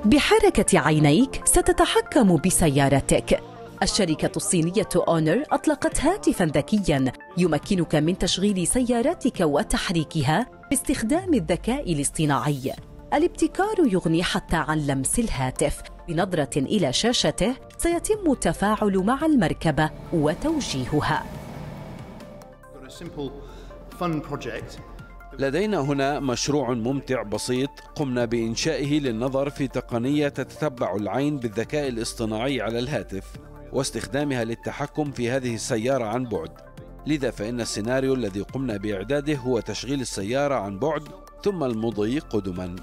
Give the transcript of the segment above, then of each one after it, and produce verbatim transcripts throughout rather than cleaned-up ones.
بحركة عينيك ستتحكم بسيارتك. الشركة الصينية أونر أطلقت هاتفاً ذكياً يمكنك من تشغيل سيارتك وتحريكها باستخدام الذكاء الاصطناعي. الابتكار يغني حتى عن لمس الهاتف. بنظرة إلى شاشته سيتم التفاعل مع المركبة وتوجيهها. لدينا هنا مشروع ممتع بسيط قمنا بإنشائه للنظر في تقنية تتتبع العين بالذكاء الاصطناعي على الهاتف واستخدامها للتحكم في هذه السيارة عن بعد. لذا فإن السيناريو الذي قمنا بإعداده هو تشغيل السيارة عن بعد ثم المضي قدما.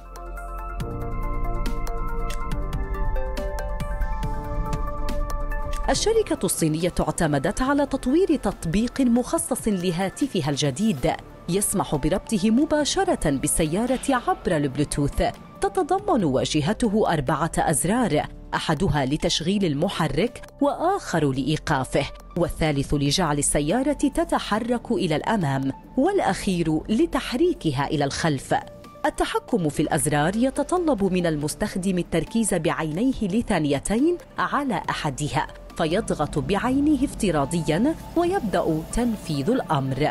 الشركة الصينية اعتمدت على تطوير تطبيق مخصص لهاتفها الجديد يسمح بربطه مباشرة بالسيارة عبر البلوتوث. تتضمن واجهته أربعة أزرار، أحدها لتشغيل المحرك وآخر لإيقافه، والثالث لجعل السيارة تتحرك إلى الأمام، والأخير لتحريكها إلى الخلف. التحكم في الأزرار يتطلب من المستخدم التركيز بعينيه لثانيتين على أحدها، فيضغط بعينه افتراضياً ويبدأ تنفيذ الأمر.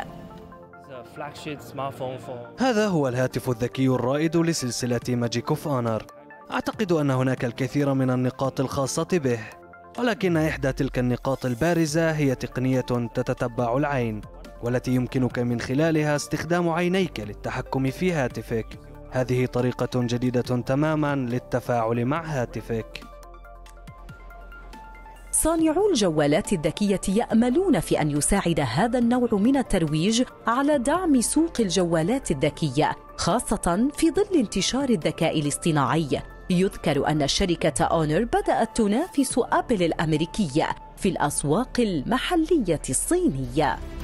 هذا هو الهاتف الذكي الرائد لسلسلة ماجيك اوف اونر. أعتقد أن هناك الكثير من النقاط الخاصة به، ولكن إحدى تلك النقاط البارزة هي تقنية تتتبع العين، والتي يمكنك من خلالها استخدام عينيك للتحكم في هاتفك. هذه طريقة جديدة تماماً للتفاعل مع هاتفك. صانعو الجوالات الذكية يأملون في أن يساعد هذا النوع من الترويج على دعم سوق الجوالات الذكية، خاصة في ظل انتشار الذكاء الاصطناعي. يذكر أن شركة أونر بدأت تنافس أبل الأمريكية في الأسواق المحلية الصينية.